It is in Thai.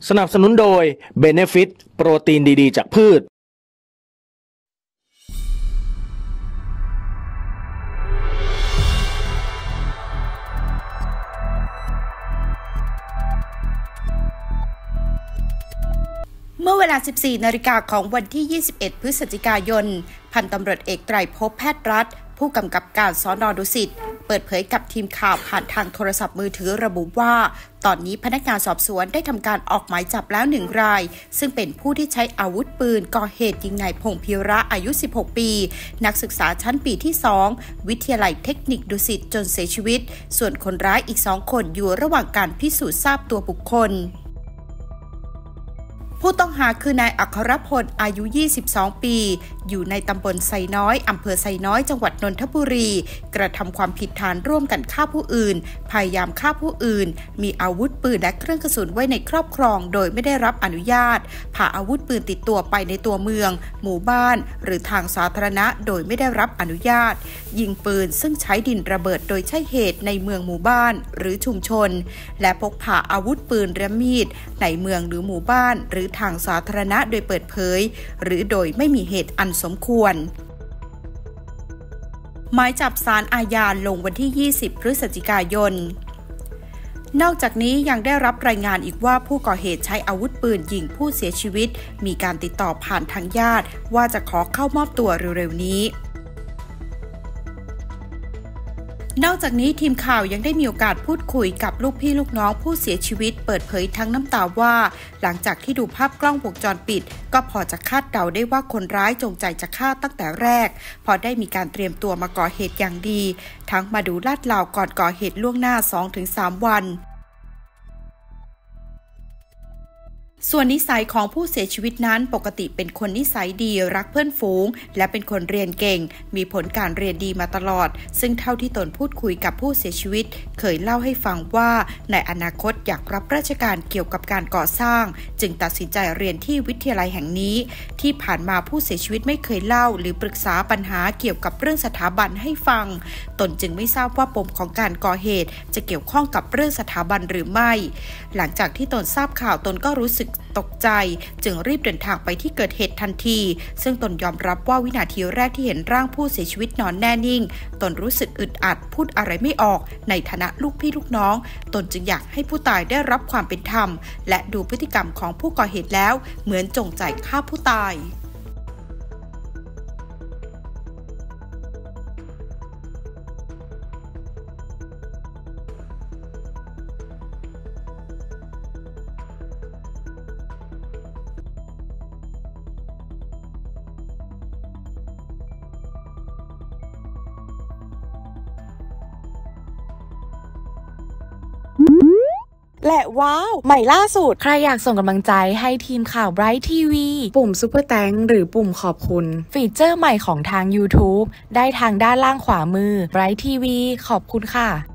สนับสนุนโดย Benefit โปรตีนดีๆจากพืชเมื่อเวลา 14 นาฬิกาของวันที่ 21 พฤศจิกายน พันตำรวจเอกไตรภพ แพทย์รัฐผู้กำกับการสน.ดุสิตเปิดเผยกับทีมข่าวผ่านทางโทรศัพท์มือถือระบุว่าตอนนี้พนักงานสอบสวนได้ทำการออกหมายจับแล้ว1 รายซึ่งเป็นผู้ที่ใช้อาวุธปืนก่อเหตุยิงนายพงษ์พีระอายุ 16 ปี นักศึกษาชั้นปีที่ 2 วิทยาลัยเทคนิคดุสิตจนเสียชีวิตส่วนคนร้ายอีก2 คนอยู่ระหว่างการพิสูจน์ทราบตัวบุคคลผู้ต้องหาคือนายอัครพลอายุ 22 ปี อยู่ในตำบลไซน้อยอำเภอไซน้อยจังหวัดนนทบุรีกระทำความผิดฐานร่วมกันฆ่าผู้อื่นพยายามฆ่าผู้อื่นมีอาวุธปืนและเครื่องกระสุนไว้ในครอบครองโดยไม่ได้รับอนุญาตพาอาวุธปืนติดตัวไปในตัวเมืองหมู่บ้านหรือทางสาธารณะโดยไม่ได้รับอนุญาตยิงปืนซึ่งใช้ดินระเบิดโดยใช้เหตุในเมืองหมู่บ้านหรือชุมชนและพกพาอาวุธปืนและมีดในเมืองหรือหมู่บ้านหรือทางสาธารณะโดยเปิดเผยหรือโดยไม่มีเหตุอันสมควรหมายจับศาลอาญาลงวันที่ 20 พฤศจิกายนนอกจากนี้ยังได้รับรายงานอีกว่าผู้ก่อเหตุใช้อาวุธปืนยิงผู้เสียชีวิตมีการติดต่อผ่านทางญาติว่าจะขอเข้ามอบตัวเร็วๆนี้นอกจากนี้ทีมข่าวยังได้มีโอกาสพูดคุยกับลูกพี่ลูกน้องผู้เสียชีวิตเปิดเผยทั้งน้ำตาว่าหลังจากที่ดูภาพกล้องวงจรปิดก็พอจะคาดเดาได้ว่าคนร้ายจงใจจะฆ่าตั้งแต่แรกพอได้มีการเตรียมตัวมาก่อเหตุอย่างดีทั้งมาดูลาดเหลาก่อนก่อเหตุล่วงหน้า 2-3 วันส่วนนิสัยของผู้เสียชีวิตนั้นปกติเป็นคนนิสัยดีรักเพื่อนฝูงและเป็นคนเรียนเก่งมีผลการเรียนดีมาตลอดซึ่งเท่าที่ตนพูดคุยกับผู้เสียชีวิตเคยเล่าให้ฟังว่าในอนาคตอยากรับราชการเกี่ยวกับการก่อสร้างจึงตัดสินใจเรียนที่วิทยาลัยแห่งนี้ที่ผ่านมาผู้เสียชีวิตไม่เคยเล่าหรือปรึกษาปัญหาเกี่ยวกับเรื่องสถาบันให้ฟังตนจึงไม่ทราบว่าปมของการก่อเหตุจะเกี่ยวข้องกับเรื่องสถาบันหรือไม่หลังจากที่ตนทราบข่าวตนก็รู้สึกตกใจจึงรีบเดินทางไปที่เกิดเหตุทันทีซึ่งตนยอมรับว่าวินาทีแรกที่เห็นร่างผู้เสียชีวิตนอนแน่นิ่งตนรู้สึกอึดอัดพูดอะไรไม่ออกในฐานะลูกพี่ลูกน้องตนจึงอยากให้ผู้ตายได้รับความเป็นธรรมและดูพฤติกรรมของผู้ก่อเหตุแล้วเหมือนจงใจฆ่าผู้ตายและว้าวใหม่ล่าสุดใครอยากส่งกำลังใจให้ทีมข่าว Bright TV ปุ่มซุปเปอร์แตงหรือปุ่มขอบคุณฟีเจอร์ใหม่ของทาง YouTube ได้ทางด้านล่างขวามือ Bright TV ขอบคุณค่ะ